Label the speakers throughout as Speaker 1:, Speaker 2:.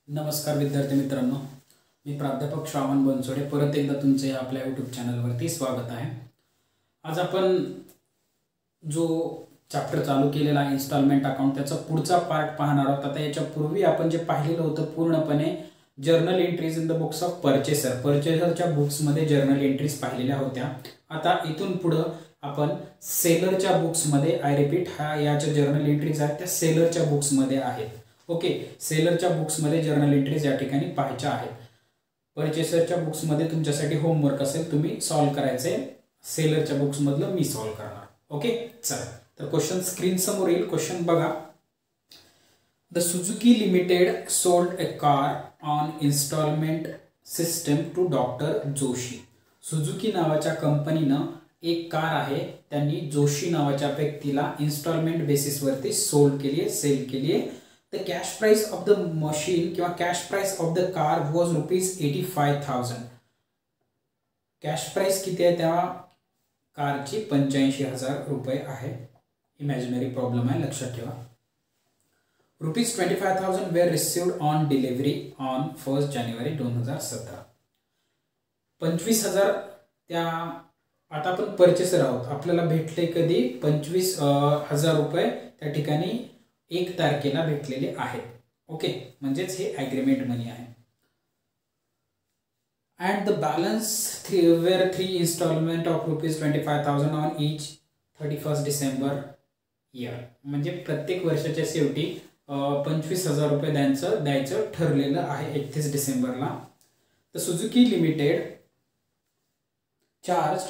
Speaker 1: नमस्कार विद्यार्थी मित्रांनो, मी प्राध्यापक श्रावण बनसोडे परत एकदा तुमचे आपल्या यूट्यूब चॅनलवरती स्वागत आहे। आज आपण जो चॅप्टर चालू केलेला आहे इन्स्टॉलमेंट अकाउंट त्याचा पुढचा पार्ट पाहणार आहोत। आता याच्या पूर्वी आपण जे पाहिलेलं होतं पूर्णपणे journal entries in the books of परचेसरच्या बुक्समध्ये जर्नल एंट्रीज पाहिलेल्या होत्या। आता इथून पुढे आपण सेलरच्या बुक्समध्ये आय रिपीट याच्या जर्नल एंट्रीज आहेत त्या सेलरच्या बुक्समध्ये आहेत। ओके, सेलरच्या बुक्समध्ये जर्नल एंट्रीज या ठिकाणी पाहायच्या आहेत। परचेसरच्या बुक्समध्ये तुमच्यासाठी होमवर्क असेल, तुम्ही सॉल्व करायचे, सेलरच्या बुक्समधलं मी सॉल्व करणार। ओके, चला तर क्वेश्चन स्क्रीन समोर येईल। क्वेश्चन बघा, the Suzuki limited sold a car on installment system to doctor Joshi. Suzuki नावाच्या कंपनीनं एक कार आहे त्यांनी जोशी नावाच्या व्यक्तीला इन्स्टॉलमेंट बेसिसवरती सोल्ड केली आहे, सेल केली आहे। The cash price of the machine किंवा cash price of the car was ₹85,000। Cash price किती आहे त्या कारची? 85,000 रुपये आहे। इमॅजिनरी प्रॉब्लेम आहे, लक्षात ठेवा। ₹25,000 were received on delivery on 1 जानेवारी 2017। 25,000 त्या आता आपण परचेसर आहोत, आपल्याला भेटले कधी? 25,000 रुपये त्या ठिकाणी 1 तारखेला भेटलेले आहेत। ओके, म्हणजेच हे ॲग्रीमेंट मनी आहे। And the balance 3 installment of ₹25,000 on each 31 December year. म्हणजे प्रत्येक वर्षाच्या शेवटी 25,000 रुपये द्यायचं ठरलेलं आहे 31 डिसेंबरला। The Suzuki limited charge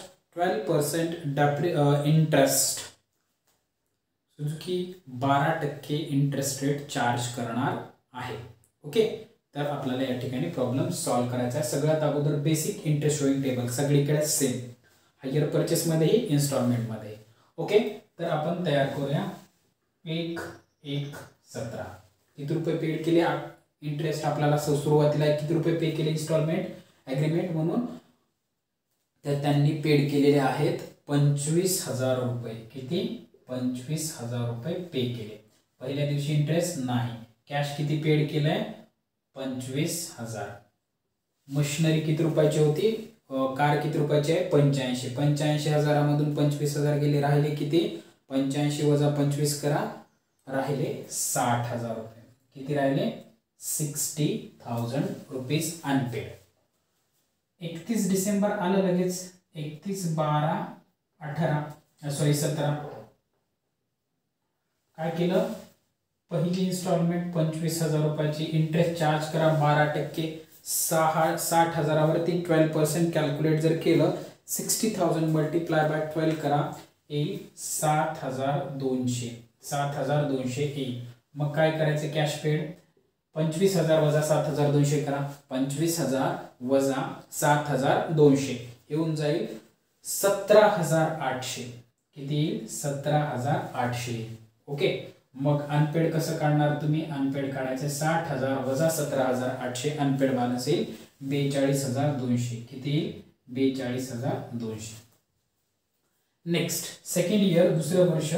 Speaker 1: 12% interest. Suzuki 12% interest rate charge करणार आहे। ओके, तर आपल्याला या ठिकाणी प्रॉब्लेम सॉल्व करायचा आहे। सगळ्यात अगोदर बेसिक इंटरेस्ट शोइंग टेबल सगळीकडे सेम, हायर परचेस मध्येही इन्स्टॉलमेंट मध्ये। ओके, तर आपण तयार करूया। 1/1/17 किती रुपये पेड केले? इंटरेस्ट आपल्याला सुरुवातीला किती रुपये पे केले इन्स्टॉलमेंट ॲग्रीमेंट म्हणून? तर त्यांनी पेड केलेले आहेत 25,000 रुपये। किती? 25,000 रुपये पे केले। पहिल्या दिवशी इंटरेस्ट नाही। कॅश किती पेड केलंय? 25,000। मशिनरी किती रुपयाची होती? कार किती रुपयाची आहे? 85। 85,000 मधून 25,000 गेले, राहिले किती? 85 वजा 25 करा, राहिले 60,000 रुपये। किती राहिले? 60,000 रुपीज अनपेड। 31 डिसेंबर आलं लगेच। 17 काय केलं? पहिली इन्स्टॉलमेंट 25,000 रुपयाची, इंटरेस्ट चार्ज करा 12%, 60,000 वरती 12% कॅल्क्युलेट जर केलं, 60,000 मल्टिप्लाय बाय 12 करा, येईल 7,200 येईल। मग काय करायचं? कॅश पेड 25,000 वजा 7,200 करा, 25,000 वजा 7,200 येऊन जाईल 17,800। किती येईल? 17,800 येईल। ओके, मग अनपेड कसं काढणार तुम्ही? अनपेड काढायचे 60,000 वजा 17,800, अनपेड बॅलन्स येईल 42,200। किती येईल? 42,200। नेक्स्ट सेकंड इयर, दुसरं वर्ष,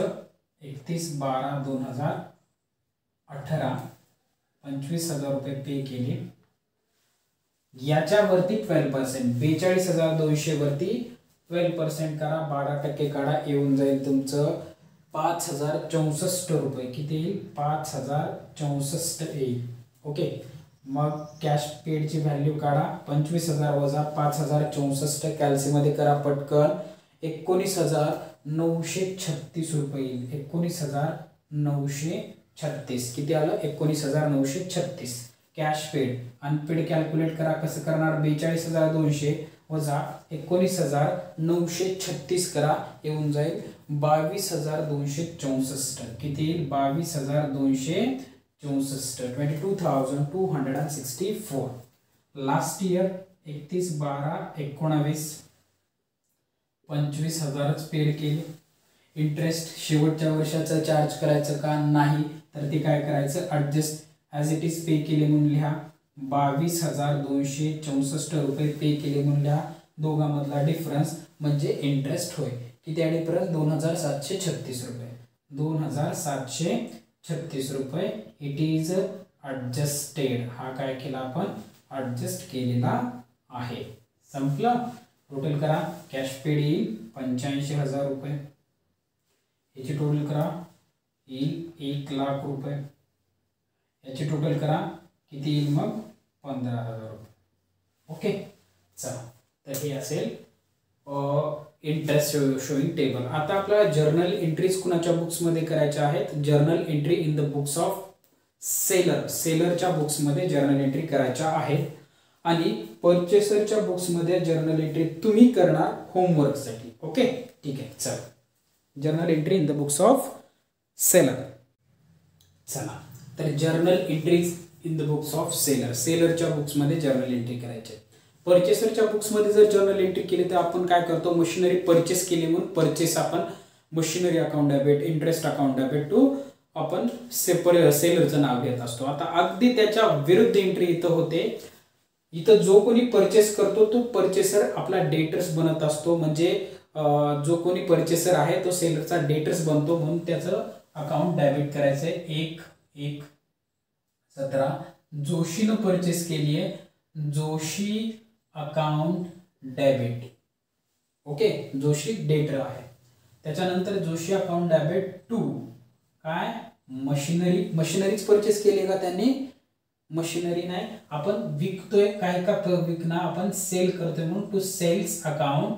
Speaker 1: 31/12/2018 25,000 रुपये पे केले। याच्यावरती 12%, 42,200 वरती 12% करा, 12% काढा, येऊन जाईल तुमचं 5,064 रुपये। किती येईल? 5,064 येईल। ओके, मग कॅश पेडची व्हॅल्यू काढा, 25,000 वजा 5,064 कॅल्सीमध्ये करा पटकन, 19,936 रुपये येईल। 19,936 किती आलं? 19,936 कॅश पेड। अनपेड कॅल्क्युलेट करा, कसं करणार? 42,200 वजा 19,936 करा, येऊन जाईल 22,264। किती येईल? 22,264, 22,264। लास्ट इयर 31/12/19 25,000च पेड केले। इंटरेस्ट शेवटच्या वर्षाचं चार्ज करायचं का? नाही, तर ते काय करायचं? Adjust as it is pay केले म्हणून लिहा, 22,264 रुपये पे केले म्हणून लिहा। दोघांमधला डिफरन्स म्हणजे इंटरेस्ट होय। किती आहे डिफरन्स? 2,736 रुपये। 2,736 रुपये। इट इज ॲडजस्टेड, हा काय केला आपण ॲडजस्ट केलेला आहे. संपलं. टोटल करा. कॅश पेड येईल 85,000 रुपये. याची टोटल करा येईल 1,00,000 रुपये. याची टोटल करा किती येईल मग 15,000 रुपये. ओके चला, तर हे असेल इंटरेस्ट शोईंग टेबल. आता आपल्याला जर्नल एंट्रीज कुणाच्या बुक्समध्ये करायच्या आहेत? Journal entry in the books of seller. सेलरच्या बुक्समध्ये जर्नल एंट्री करायच्या आहेत आणि परचेसरच्या बुक्समध्ये जर्नल एंट्री तुम्ही करणार होमवर्कसाठी. ओके ठीक आहे. चला, journal entry in the books of seller. चला, तर journal entries in the books of seller. सेलरच्या बुक्समध्ये जर्नल एंट्री करायचे. परचेसरच्या बुक्समध्ये जर जर्नल एंट्री केली तर आपण काय करतो? मशिनरी परचेस केली म्हणून परचेस आपण machinery account debit, interest account debit to आपण सेलरचं नाव घेत असतो. आता अगदी त्याच्या विरुद्ध एंट्री इथं होते. इथं जो कोणी परचेस करतो तो परचेसर आपला डेटर्स बनत असतो. म्हणजे जो कोणी परचेसर आहे तो सेलरचा डेटर्स बनतो, म्हणून त्याचं अकाउंट डेबिट करायचं आहे. 1/1/17 जोशीनं परचेस केली आहे, Joshi account debit. Okay, Joshi debtor आहे. त्याच्यानंतर जोशी अकाउंट डेबिट टू काय मशिनरी. मशिनरीच परचेस केली का त्यांनी? मशिनरी नाही, आपण विकतोय काय का विकणं आपण सेल करतोय म्हणून टू सेल्स अकाउंट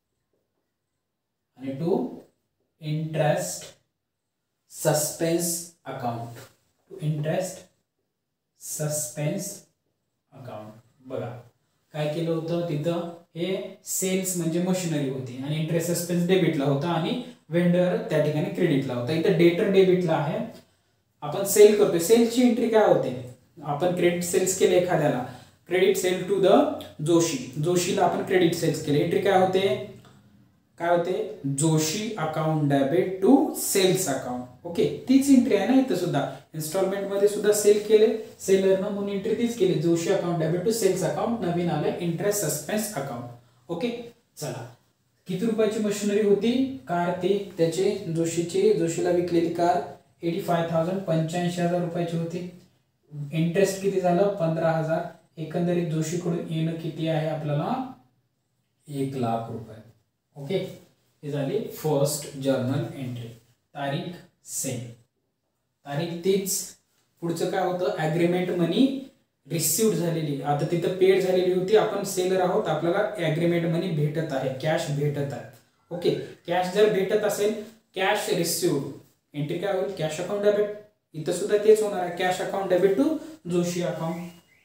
Speaker 1: आणि to interest suspense account. To interest suspense account. बघा काय केलं होतं तिथं? हे सेल्स म्हणजे मशिनरी होती आणि इंटरेस्ट सस्पेन्स डेबिटला होता आणि वेंडर त्या ठिकाणी क्रेडिटला होता. इथं डेटर डेबिटला आहे. आपण सेल करतोय. सेलची एंट्री काय होते? आपण क्रेडिट सेल्स केले एखाद्याला, credit sale to the Joshi. जोशीला आपण क्रेडिट सेल्स केले. एंट्री काय होते? काय होते? Joshi account debit to sales account. Okay, तीच एंट्री आहे ना इथं सुद्धा. इन्स्टॉलमेंट मध्ये सुद्धा सेल केले सेलरनं म्हणून एंट्री तीच केली. Joshi account debit to sales account. नवीन आलं इंटरेस्ट सस्पेन्स अकाउंट. ओके चला, किती रुपयाची मशिनरी होती? कार ती त्याची जोशीला विकलेली कार 85,000 85,000 रुपयाची होती. इंटरेस्ट किती झालं? 15,000. एकंदरीत जोशीकडून येणं किती आहे आपल्याला? 1,00,000 रुपये. ओके, ही झाली फर्स्ट जर्नल एंट्री. तारीख सेम, तारीख तीच. पुढचं काय होतं? ॲग्रीमेंट मनी रिसिव्ड झालेली. आता तिथं पेड झालेली होती. आपण सेलर आहोत, आपल्याला ॲग्रीमेंट मनी भेटत आहे, कॅश भेटत आहे. ओके, कॅश जर भेटत असेल, कॅश रिसिव्ड एंट्री काय होईल? Cash account debit. इथं सुद्धा तेच होणार आहे. Cash account debit to Joshi account.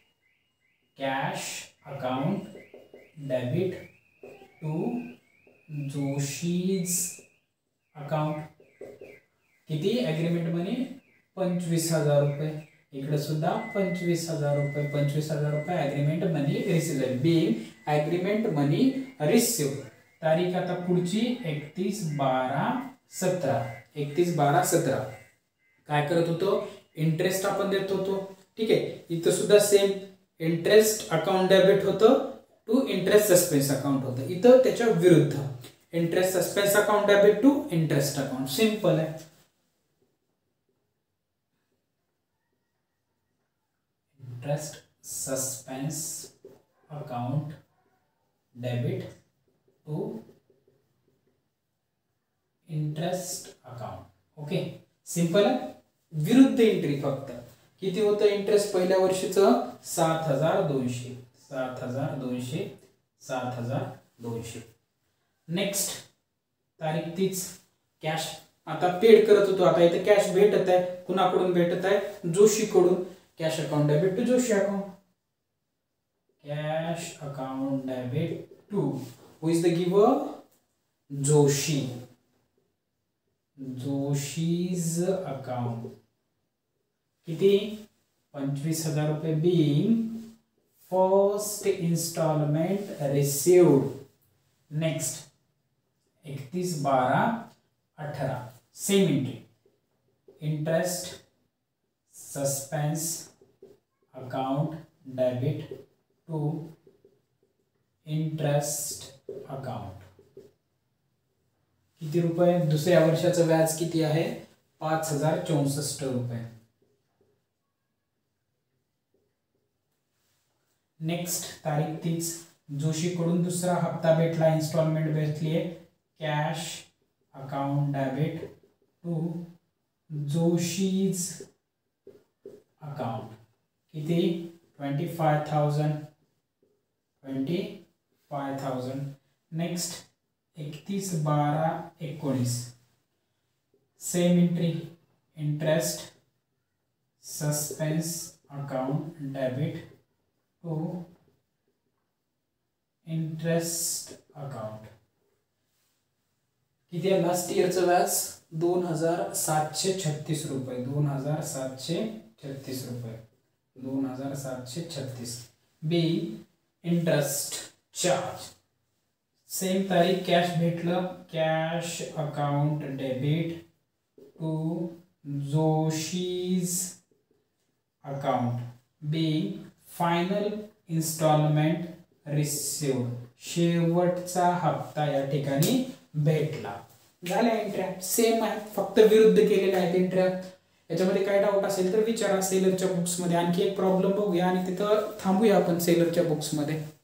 Speaker 1: Cash account debit to Joshi's account. किती? ॲग्रीमेंट मनी 25,000 रुपये. इकडे सुद्धा 25,000 रुपये. 25,000 रुपये ॲग्रीमेंट मनी रिसिव्ह झाली. Being agreement money receive. तारीख आता पुढची 31/12/17. 31/12/17. काय करत होतो? इंटरेस्ट आपण देत होतो. ठीक आहे, इथं सुद्धा सेम इंटरेस्ट अकाउंट डेबिट होतं टू इंटरेस्ट सस्पेन्स अकाउंट होतं. इथं त्याच्या विरुद्ध interest suspense account debit to interest account. Simple आहे. Interest suspense account debit to interest account. Okay, simple आहे. विरुद्ध एंट्री फक्त. किती होतं इंटरेस्ट पहिल्या वर्षीचं? 7,200. 7,200. 7,200. नेक्स्ट तारीख तीच. कॅश आता पेड करत होतो. आता इथे कॅश भेटत आहे. कुणाकडून भेटत आहे? जोशीकडून. Cash account debit to Joshi account. Cash account debit to who is the giver? Joshi. Joshi's account. किती? 25,000 रुपये. Being first installment received. Next 31/12/18. Same entry. Interest suspense account debit to interest account. किती रुपये? दुसऱ्या वर्षाचं व्याज किती आहे? 5,064 रुपये. नेक्स्ट तारीख तीच, जोशीकडून दुसरा हप्ता भेटला, इन्स्टॉलमेंट भेटली आहे, cash account debit to Joshi's account, किती 25,000. Next 31/12/19 same entry, interest suspense account debit to interest account, किती आहे लास्ट इयरचं व्याज 2,736 रुपये, 2,736 रुपये, 2,736. बी इंटरेस्ट चार्ज, सेम तारीख कॅश भेटलं, cash account debit to Joshi's account. Be final installment received, शेवटचा हप्ता या ठिकाणी भेटला. झाल्या एंट्र्या सेम आहेत, फक्त विरुद्ध केलेल्या आहेत एंट्र्या. याच्यामध्ये काय डाऊट असेल तर विचारा सेलरच्या बुक्समध्ये. आणखी एक प्रॉब्लेम बघूया आणि तिथं थांबूया आपण सेलरच्या बुक्समध्ये.